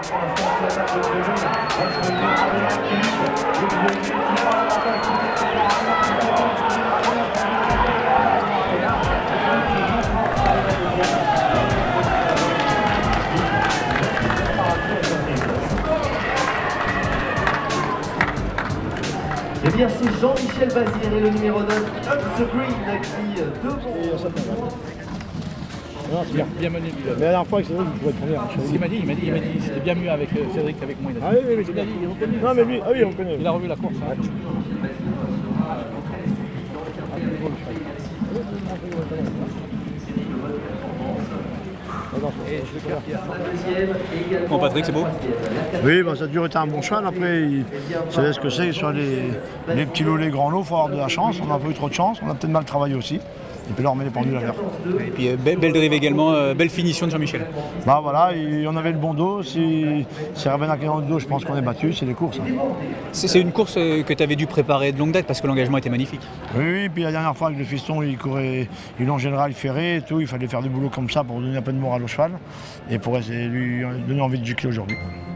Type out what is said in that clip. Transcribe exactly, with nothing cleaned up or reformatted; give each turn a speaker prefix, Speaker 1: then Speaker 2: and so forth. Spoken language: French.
Speaker 1: Eh bien, c'est Jean-Michel Bazir et le numéro neuf, Up the Green, qui devant.
Speaker 2: Non, c'est bien, bien mené lui. Mais la dernière fois avec Cédric, il pouvait être premier. Hein, il m'a dit, il m'a dit, il m'a dit, c'était bien mieux avec euh, Cédric qu'avec moi. Il a dit. Ah oui, oui, oui, il a dit, il reconnaît. Non, mais lui, ah oui, on connaît. Il a revu la course. Hein.
Speaker 3: Bon Patrick, c'est beau?
Speaker 2: Oui, bah, ça a toujours été un bon cheval. Après, il savait ce que c'est sur les, les petits lots, les grands lots, il faut avoir de la chance. On n'a pas eu trop de chance, on a peut-être mal travaillé aussi. Et puis là, on met les pendules à l'heure.
Speaker 3: Et puis euh, belle, belle drive également, euh, belle finition de Jean-Michel.
Speaker 2: Bah voilà, et on avait le bon dos. Si, si Ravenac est dans le dos, je pense qu'on est battu, c'est les courses. Hein.
Speaker 3: C'est une course euh, que tu avais dû préparer de longue date parce que l'engagement était magnifique.
Speaker 2: Oui, oui, puis la dernière fois avec le fiston, il courait, il longeait le rail ferré et tout. Il fallait faire du boulot comme ça pour donner un peu de morale au cheval et pour essayer de lui donner envie de gicler aujourd'hui.